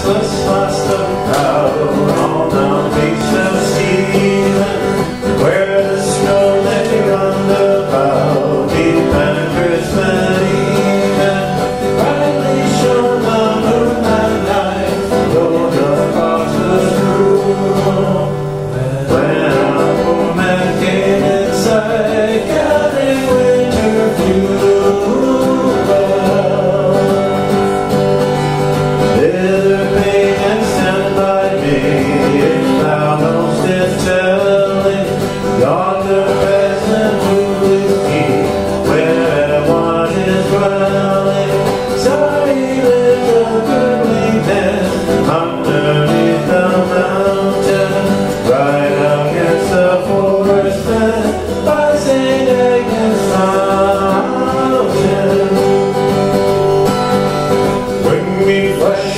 restless must have crowd on the beach of Stephen, where the snow lay roundabout, deep and crisp and even, brightly shone the moon that night, rode across the room. When a poor man came inside, gathering winter fuel, thither paid and stand by me, if thou know'st it telling, yonder peasant who is he, where one is dwelling. Sorry lives a goodly man underneath the mountain, right against the forest and by St. Agnes Mountain. Bring me flesh